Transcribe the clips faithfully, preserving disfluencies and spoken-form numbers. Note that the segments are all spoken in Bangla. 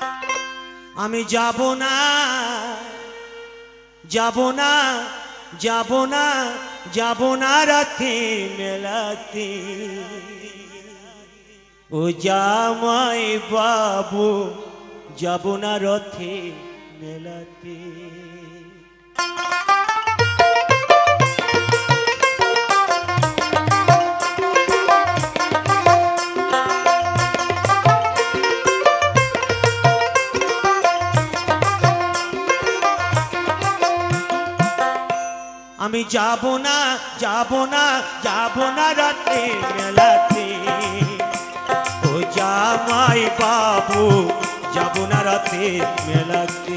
আমি যাব না যাব না যাব না যাব না রাতে মেলাতে ও জামাই বাবু যাব না রথে মেলাতে আমি যাব না যাব না যাব না রাতে মেলাতে ও জামাই বাবু যাব না রাতে মেলাতে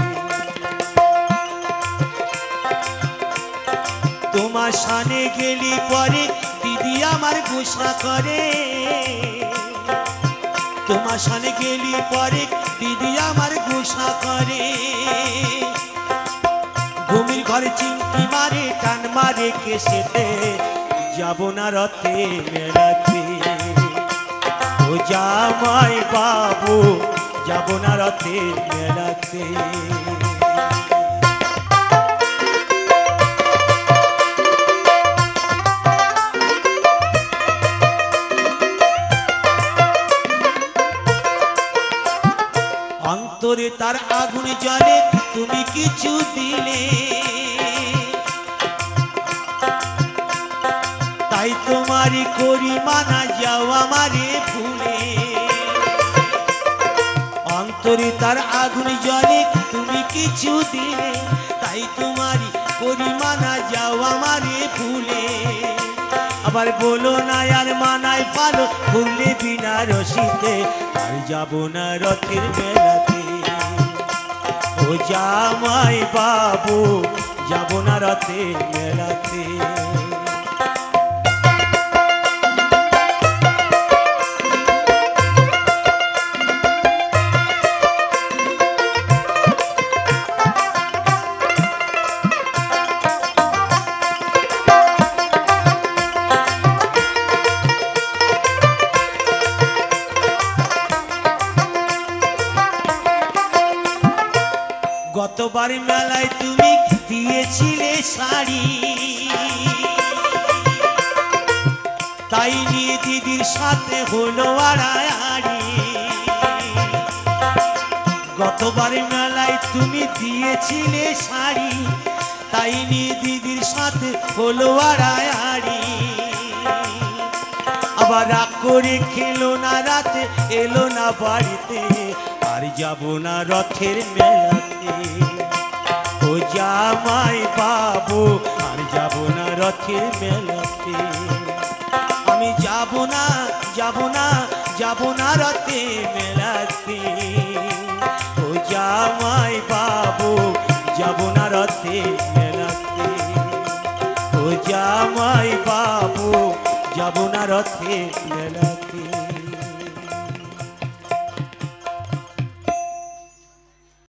তোমার সানে গেলি পরে দিদি আমার গুসা করে তোমার সানে গেলি পরে দিদি আমার গুসা করে ঘুমির ঘরে চিংটি মারে টান মারে কেসেতে যাব না রথে মেলাতে ও জামাই বাবু যাব না রথে মেলাতে অন্তরে তার আগুন জ্বলে তুমি কিছু দিলে তাই তোমারই করি মানা যাও আমারে ভুলে অন্তরে তার আগুন জ্বলে তুমি কিছু দিলে তাই তোমারই করি মানা যাও আমারে ভুলে আবার বলো না আর মানায় ভালো ভুললে বিনা রশিতে আর যাব না রথের মেলাতে ও জামাই বাবু যাব না রথের মেলাতে গতবার মেলায় তুমি দিয়েছিলে শাড়ি তাই নিয়ে দিদির সাথে হলো আড়াআড়ি গতবার মেলায় তুমি দিয়েছিলে শাড়ি তাই নিয়ে দিদির সাথে হলো আড়াআড়ি আবার রাগ করে খেলো না রাতে এলো না বাড়িতে আর যাব না রথের মেলাতে ও জামাই বাবু আর যাব না রথের মেলাতে আমি যাব না যাব না যাব না রথের মেলাতে ও জামাই বাবু যাব না রথের মেলাতে ও জামাই বাবু যাব না রথের মেলাতে।